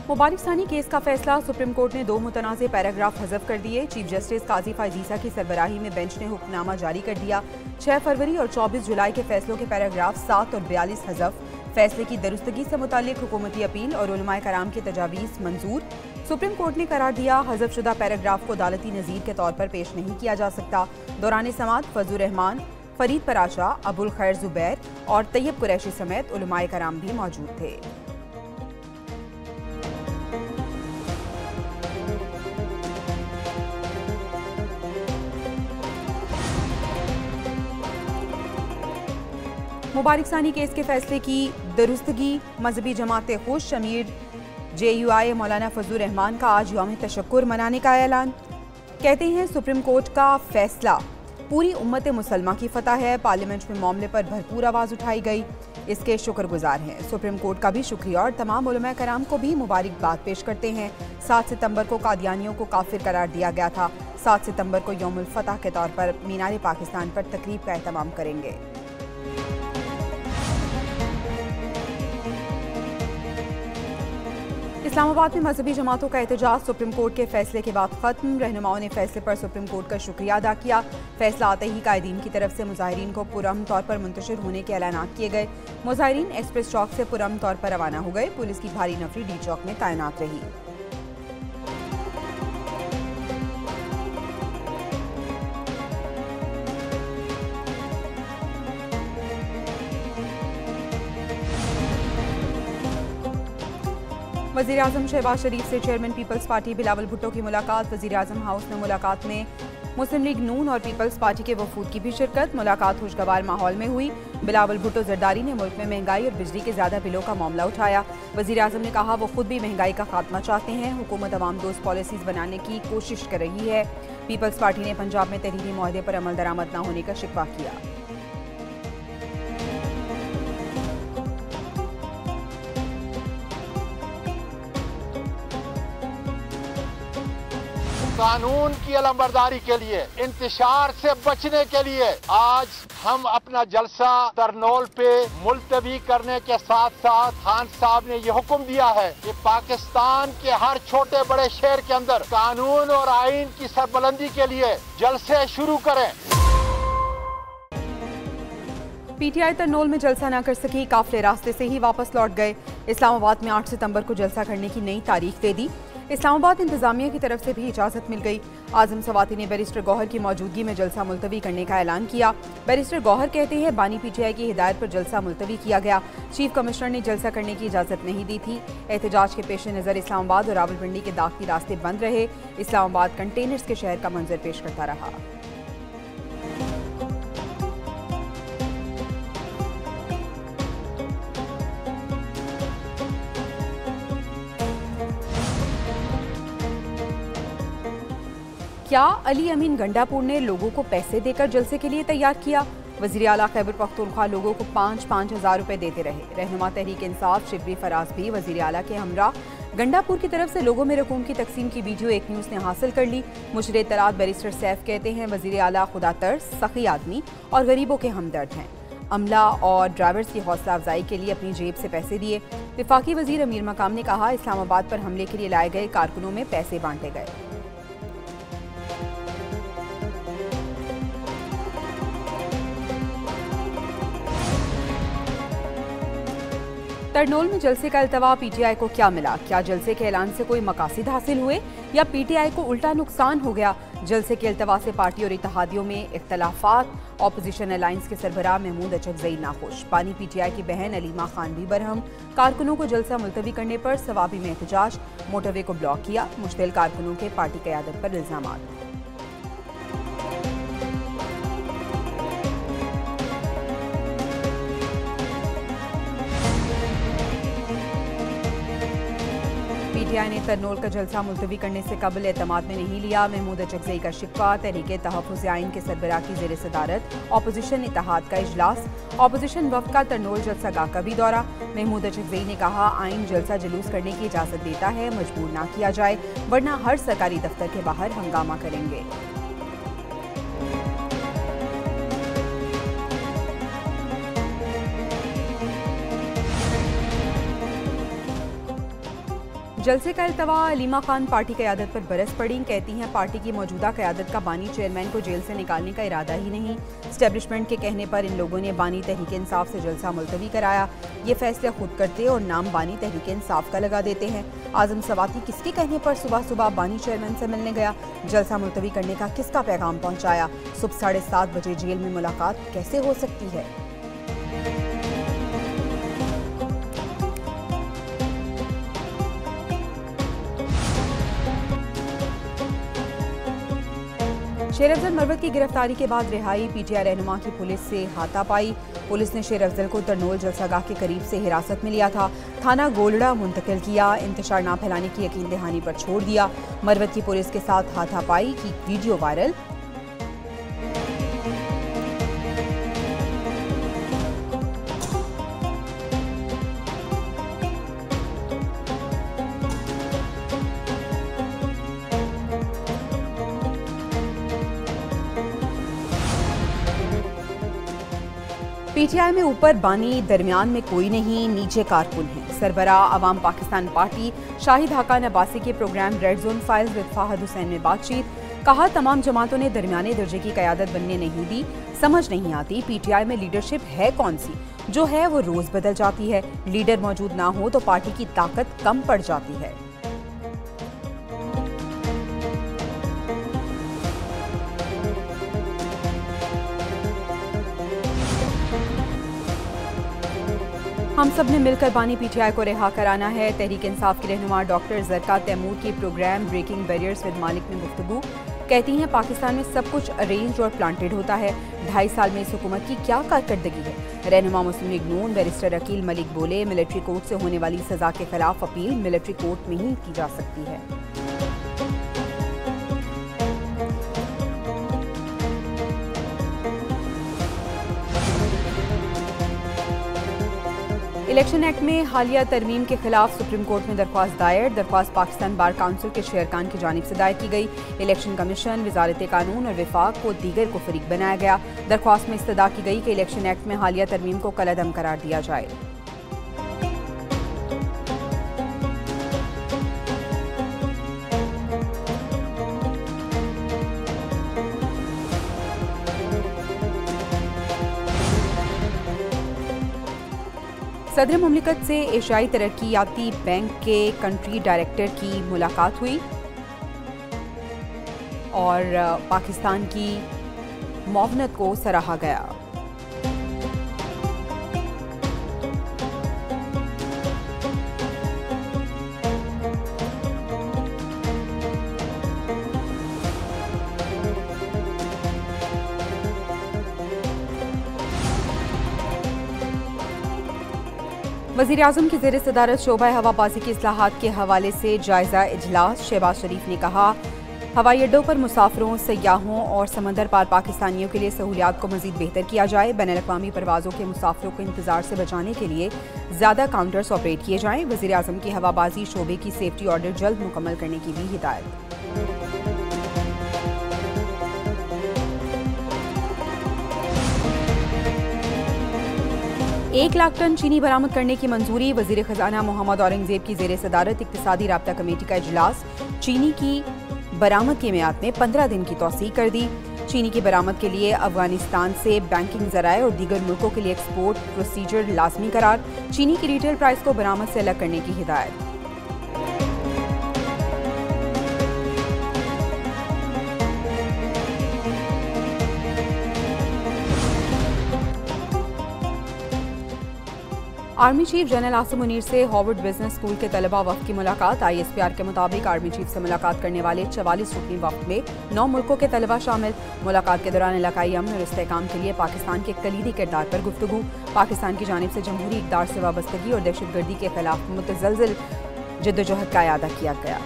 मुबारक सानी केस का फैसला। सुप्रीम कोर्ट ने 2 मुतनाज़े पैराग्राफ हज़फ कर दिए। चीफ जस्टिस काजी फायजीसा की सरबराही में बेंच ने हुक्मनामा जारी कर दिया। 6 फरवरी और 24 जुलाई के फैसलों के पैराग्राफ 7 और 42 हज़फ। फैसले की दुरुस्तगी से मुताल्लिक हुकूमती अपील और उलमाए कराम की तजावीज़ मंजूर। सुप्रीम कोर्ट ने करार दिया, हज़फ शुदा पैराग्राफ को अदालती नज़ीर के तौर पर पेश नहीं किया जा सकता। दौरान समाअत फजलुर रहमान, फरीद पराशा, अबुल खैर जुबैर और तैयब कुरैशी समेत उलमाए कराम भी मौजूद थे। मुबारक सानी केस के फैसले की दुरुस्तगी। मजहबी जमातें खुश। अमीर JUI मौलाना फजलुर रहमान का आज यौम तशक्कुर मनाने का ऐलान। कहते हैं सुप्रीम कोर्ट का फैसला पूरी उम्मत मुसलमा की फतह है। पार्लियामेंट में मामले पर भरपूर आवाज़ उठाई गई, इसके शुक्रगुजार हैं। सुप्रीम कोर्ट का भी शुक्रिया और तमाम उलमा कराम को भी मुबारकबाद पेश करते हैं। 7 सितंबर को कादियानियों को काफिर करार दिया गया था। 7 सितंबर को यौमुल फतह के तौर पर मीनार पाकिस्तान पर तकरीब का एहतमाम करेंगे। इस्लामाबाद में मजहबी जमातों का एहतजाज सुप्रीम कोर्ट के फैसले के बाद खत्म। रहनुमाओं ने फैसले पर सुप्रीम कोर्ट का शुक्रिया अदा किया। फैसला आते ही कायदीन की तरफ से मुजाहिरीन को पुरअमन तौर पर मुंतशिर होने के ऐलानात किए गए। मुजाहिरीन एक्सप्रेस चौक से पुरअमन तौर पर रवाना हो गए। पुलिस की भारी नफरी डी चौक में तैनात रही। वज़ीर आज़म शहबाज शरीफ से chairman people's party Bilawal Bhutto की मुलाकात। वज़ीर आज़म हाउस में मुलाकात में मुस्लिम लीग नून और पीपल्स पार्टी के वफूद की भी शिरकत। मुलाकात खुशगवार माहौल में हुई। बिलावल भुट्टो जरदारी ने मुल्क में महंगाई और बिजली के ज़्यादा बिलों का मामला उठाया। वज़ीर आज़म ने कहा वो खुद भी महंगाई का खात्मा चाहते हैं। हुकूमत अवाम दोस्त पॉलिसीज़ बनाने की कोशिश कर रही है। पीपल्स पार्टी ने पंजाब में तहरीरी मुआहदे पर अमल दरामद न होने का शिकवा किया। कानून की अलमबरदारी के लिए, इंतशार से बचने के लिए आज हम अपना जलसा तरनोल पे मुलतवी करने के साथ साथ खान साहब ने ये हुक्म दिया है कि पाकिस्तान के हर छोटे बड़े शहर के अंदर कानून और आइन की सरबलंदी के लिए जलसे शुरू करें। PTI तरनोल में जलसा न कर सकी। काफिले रास्ते से ही वापस लौट गए। इस्लामाबाद में 8 सितंबर को जलसा करने की नई तारीख दे दी। इस्लामाबाद इंतजामिया की तरफ से भी इजाज़त मिल गई। आजम सवाती ने बैरिस्टर गौहर की मौजूदगी में जलसा मुलतवी करने का ऐलान किया। बैरिस्टर गौहर कहते हैं बानी PTI की हिदायत पर जलसा मुलतवी किया गया। चीफ कमिश्नर ने जलसा करने की इजाज़त नहीं दी थी। एहतजाज के पेश नज़र इस्लामाबाद और रावलपिंडी के दाखिली रास्ते बंद रहे। इस्लामाबाद कंटेनर्स के शहर का मंजर पेश करता रहा। क्या अली अमीन गंडापुर ने लोगों को पैसे देकर जलसे के लिए तैयार किया? वज़ीर आला खैबर पख्तूनख्वा लोगों को 5-5 हज़ार रुपए देते रहे। रहनुमा तहरीक इंसाफ शिबरी फराज भी वज़ीर आला के हमरा गंडापुर की तरफ से लोगों में रकूम की तकसीम की वीडियो एक न्यूज़ ने हासिल कर ली। मुशर इत्तलात बैरिस्टर सैफ कहते हैं वज़ीर आला खुदा तर्स, सखी आदमी और गरीबों के हमदर्द हैं। अमला और ड्राइवर्स की हौसला अफजाई के लिए अपनी जेब से पैसे दिए। वफाकी वज़ीर अमीर मकाम ने कहा इस्लामाबाद पर हमले के लिए लाए गए कारकुनों में पैसे बांटे गए। तरनोल में जलसे का अल्तवा PTI को क्या मिला? क्या जलसे के ऐलान से कोई मकासिद हासिल हुए या PTI को उल्टा नुकसान हो गया? जलसे के अल्तवा से पार्टी और इत्तेहादियों में इख्तलाफात। ऑपोजिशन अलायंस के सरबराह महमूद अचकजई नाखुश। बानी PTI की बहन अलीमा खान भी बरहम। कारकुनों को जलसा मुलतवी करने पर सवाबी में एहतजाज। मोटरवे को ब्लॉक किया। मुश्तिल कारकुनों के पार्टी क़यादत पर इल्जामात। PTI ने तरनोल का जलसा मुलतवी करने से कबल एतमाद में नहीं लिया। महमूद अचकजई का शिकवा। तहरीक तहफ़्फ़ुज़ आइन के सरबराह की ज़ेर सदारत ऑपोजिशन इत्तेहाद का इजलास। ऑपोजिशन वफ़द का तरनोल जलसा गाह का भी दौरा। महमूद अचकजई ने कहा आइन जलसा जुलूस करने की इजाज़त देता है, मजबूर ना किया जाए वरना हर सरकारी दफ्तर के बाहर हंगामा करेंगे। जलसे का इल्तवा अलीमा खान पार्टी क़यादत पर बरस पड़ी। कहती हैं पार्टी की मौजूदा क़यादत का बानी चेयरमैन को जेल से निकालने का इरादा ही नहीं। एस्टेब्लिशमेंट के कहने पर इन लोगों ने बानी तहरीक इंसाफ से जलसा मुलतवी कराया। ये फैसले खुद करते और नाम बानी तहरीक इंसाफ का लगा देते हैं। आजम सवाती किसके कहने पर सुबह सुबह बानी चेयरमैन से मिलने गया? जलसा मुलतवी करने का किसका पैगाम पहुँचाया? सुबह 7:30 बजे जेल में मुलाकात कैसे हो सकती है? शेर अफजल मरवत की गिरफ्तारी के बाद रिहाई। पीटीआई रहनुमा की पुलिस से हाथापाई। पुलिस ने शेर अफजल को तरनोल जलसागाह के करीब से हिरासत में लिया था। थाना गोलड़ा मुंतकिल किया। इंतशार ना फैलाने की यकीन दहानी पर छोड़ दिया। मरवत की पुलिस के साथ हाथापाई की वीडियो वायरल। पीटीआई में ऊपर बानी, दरमियान में कोई नहीं, नीचे कारकुन हैं। सरबराह अवाम पाकिस्तान पार्टी शाहिद हकान अब्बासी के programme red zone files with Fahad Hussain में बातचीत। कहा तमाम जमातों ने दरमियाने दर्जे की क़यादत बनने नहीं दी। समझ नहीं आती पीटीआई में लीडरशिप है कौन सी? जो है वो रोज बदल जाती है। लीडर मौजूद ना हो तो पार्टी की ताकत कम पड़ जाती है। हम सब ने मिलकर बानी पीटीआई को रिहा कराना है। तहरीक इंसाफ की रहनुमा डॉक्टर ज़रका तैमूर की प्रोग्राम ब्रेकिंग बैरियर्स विद मालिक में गुफ्तगू। कहती हैं पाकिस्तान में सब कुछ अरेंज और प्लांटेड होता है। 2.5 साल में इस हुकूमत की क्या कारकर्दगी है? रहनुमा मुस्लिम लीग नून बैरिस्टर अकील मलिक बोले, मिलिट्री कोर्ट से होने वाली सजा के खिलाफ अपील मिलिट्री कोर्ट में ही की जा सकती है। इलेक्शन एक्ट में हालिया तरमीम के खिलाफ सुप्रीम कोर्ट में दरख्वास्त दायर। दरख्वास्त पाकिस्तान बार काउंसिल के शेयरकान की जानिब से दायर की गई। इलेक्शन कमीशन, वजारत कानून और विफाक को दीगर को फरीक बनाया गया। दरख्वास्त में इस्तदा की गई कि इलेक्शन एक्ट में हालिया तरमीम को कलअदम करार दिया जाए। सदर मुमलिकत से एशियाई तरक्कियाती बैंक के कंट्री डायरेक्टर की मुलाकात हुई और पाकिस्तान की मुआवनत को सराहा गया। वज़ीर आज़म की ज़ेर सदारत शोबा हवाबाजी की इस्लाहात के हवाले से जायज़ा इजलास। शहबाज शरीफ ने कहा हवाई अड्डों पर मुसाफिरों, सयाहों और समंदर पार पाकिस्तानियों के लिए सहूलियात को मज़ीद बेहतर किया जाए। बैनुल-अक़वामी परवाज़ों के मुसाफिरों को इंतज़ार से बचाने के लिए ज़्यादा काउंटर्स ऑपरेट किए जाएँ। वज़ीर आज़म की हवाबाजी शोबे की सेफ्टी ऑर्डर जल्द मुकम्मल करने की भी हिदायत। 1 लाख टन चीनी बरामद करने की मंजूरी। वज़ीर ख़जाना मोहम्मद औरंगज़ेब की ज़ेर सदारत इक़्तिसादी राब्ता कमेटी का इजलास। चीनी की बरामद की मियाद में 15 दिन की तौसीक़ कर दी। चीनी की बरामद के लिए अफगानिस्तान से बैंकिंग ज़राए और दीगर मुल्कों के लिए एक्सपोर्ट प्रोसीजर लाजमी करार। चीनी की रिटेल प्राइस को बरामद से अलग करने की हिदायत। Army chief general Asim Munir से हार्वर्ड बिजनेस स्कूल के तलबा वफ़द की मुलाकात। ISPR के मुताबिक आर्मी चीफ से मुलाकात करने वाले 44 रुकनी वफ़द में 9 मुल्कों के तलबा शामिल। मुलाकात के दौरान इलाकाई अमन और इस्तेहकाम के लिए पाकिस्तान के कलीदी किरदार पर गुफ्तगू। पाकिस्तान की जानिब से जमहूरी इक़दार से वाबस्तगी और दहशतगर्दी के खिलाफ मुतज़लज़ल जद्दोजहद का इयादा किया गया।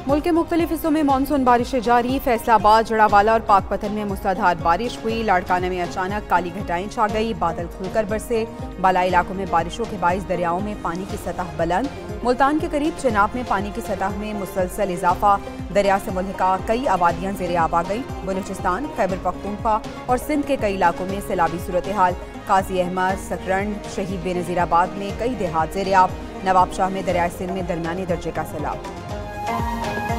मुल्क के मुख्तलिफ हिस्सों में मानसून बारिशें जारी। फैसलाबाद, जड़ावाला और पाकपतन में मूसलाधार बारिश हुई। लाड़काना में अचानक काली घटाएं छा गई। बादल खुलकर बरसे। बालाई इलाकों में बारिशों के बाइस दरियाओं में पानी की सतह बुलंद। मुल्तान के करीब चिनाब में पानी की सतह में मुसलसल इजाफा। दरिया से मुल्हिका कई आबादियां ज़ेरे आब आ गई। बलूचिस्तान, खैबर पख्तूनख्वा और सिंध के कई इलाकों में सैलाबी सूरत हाल। काजी अहमद, सकरंड, शहीद बेनज़ीराबाद में कई देहात ज़ेरे आब। नवाबशाह में दरियाए सिंध में दरमियानी दर्जे का सैलाब।